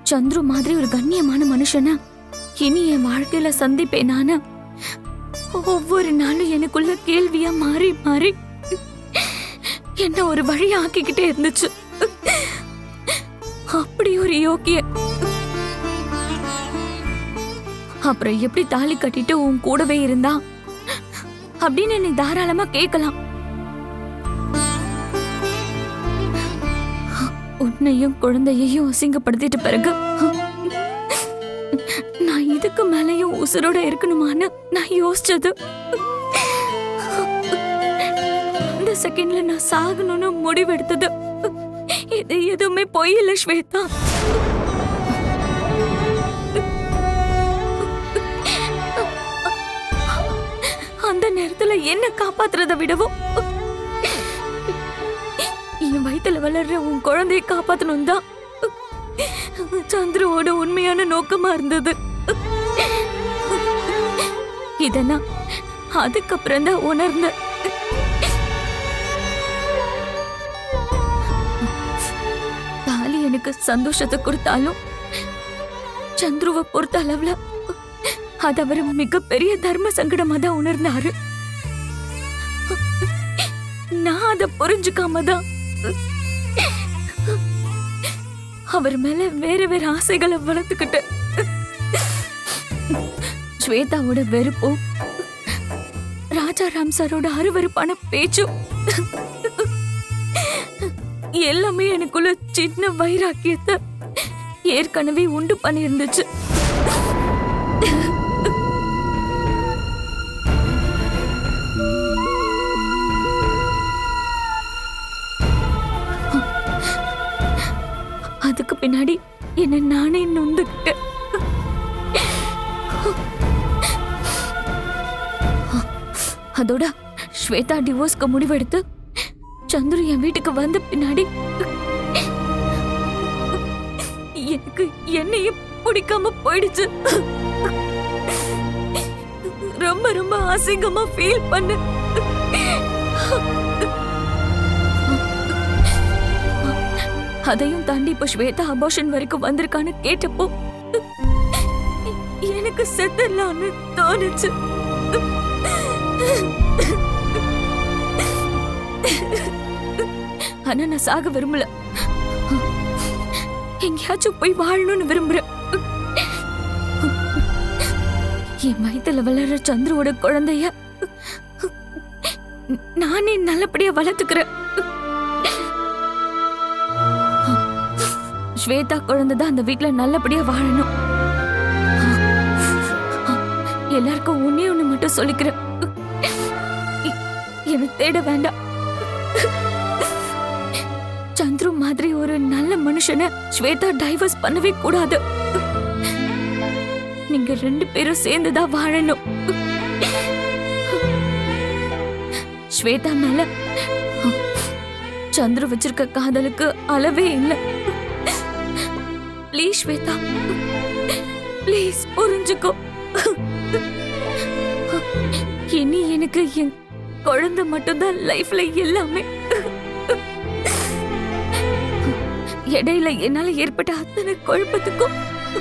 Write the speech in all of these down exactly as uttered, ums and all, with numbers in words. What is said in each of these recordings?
சந்துரு மாதிரி ஒரு கண்ணியமான மனுஷனா இனி என் வாழ்க்கையில சந்திப்பேனான ஒவ்வொரு நாளும் எனக்குள்ள கேள்வியா மாறி மாறி என்ன ஒரு வழி ஆக்கிக்கிட்டே இருந்துச்சு. அப்படி ஒரு யோகிய அப்புறம் எப்படி தாலி கட்டிட்டு உன் கூடவே இருந்தா அப்படின்னு நீ தாராளமா கேட்கலாம். உன்னையும் குழந்தையையும் அசிங்கப்படுத்திட்டு பிறகு நான் இதுக்கு மேலையும் உசுரோட இருக்கணுமான்னு நான் யோசிச்சது. அந்த செகண்ட்ல நான் சாகணும்னு முடிவெடுத்தது. இது எதுவுமே பொய் இல்ல ஸ்வேதா. அந்த நேரத்துல என்ன காப்பாத்துறத விடவும் என் வயித்துல வளர்ற உன் குழந்தைய காப்பாத்தணும் தான் சந்துருவோட உண்மையான நோக்கமா இருந்தது. இதனா அதுக்கப்புறம் தான் உணர்ந்த. தாலி எனக்கு சந்தோஷத்தை கொடுத்தாலும் சந்துருவை பொறுத்த அளவுல அது அவர் மிகப்பெரிய தர்ம சங்கடமா தான் உணர்ந்தாரு. நான் அதை புரிஞ்சுக்காம தான் அவர் மேல வேற வேற ஆசைகளை வளர்த்துக்கிட்டு ஸ்வேதாவோட வெறுப்பும் ராஜாராம் சாரோட அருவருப்பான பேச்சும் எல்லாமே எனக்குள்ள சின்ன வைராக்கியத்தை ஏற்கனவே உண்டு பண்ணிருந்துச்சு. அதுக்கு பின்னாடி என்ன நானே நொந்துக்கிட்டேன். அதோட ஸ்வேதா டிவோர்ஸ்க்கு முடிவெடுத்து சந்துரு என் வீட்டுக்கு வந்த பின்னாடி எனக்கு என்னையே பிடிக்காம போயிடுச்சு. ரொம்ப ரொம்ப அசிங்கமா ஃபீல் பண்ண. அதையும் தாண்டி இப்ப ஸ்வேதா அபார்ஷன் வரைக்கும் வந்திருக்கான்னு கேட்டப்போ எனக்கு செத்துடலான்னு தோணுச்சு. ஆனா நான் சாக விரும்பல. எங்கேயாச்சும் போய் வாழணும்னு விரும்புறேன். என் வயித்துல வளர்ற சந்துருவோட குழந்தைய நானே நல்லபடியா வளர்த்துக்கிறேன். ஸ்வேதா குழந்தைதான் அந்த வீட்டுல நல்லபடியா வாழணும். எல்லாருக்கும் ஒன்னே ஒண்ணு மட்டும் சொல்லிக்கிறேன், என்ன தேட வேண்டாம். சந்துரு மாதிரி ஒரு நல்ல மனுஷனை ஸ்வேதா டைவர்ஸ் பண்ணவே கூடாது. நீங்க ரெண்டு பேரும் சேர்ந்துதான் வாழணும். ஸ்வேதா மேல சந்துரு வச்சிருக்க காதலுக்கு அளவே இல்லை. ப்ளீஸ் ஸ்வேதா, ப்ளீஸ் புரிஞ்சுக்கோ. இனி எனக்கு என் குழந்தை மட்டும்தான் லைஃப்ல எல்லாமே. இடையில என்னால ஏற்பட்ட அத்தனை குழப்பத்துக்கும்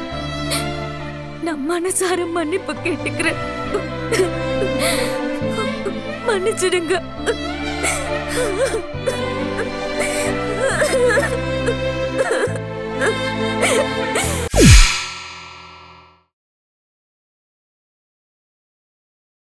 நான் மனசார மன்னிப்பு கேட்டுக்கிறேன். மன்னிச்சிடுங்க.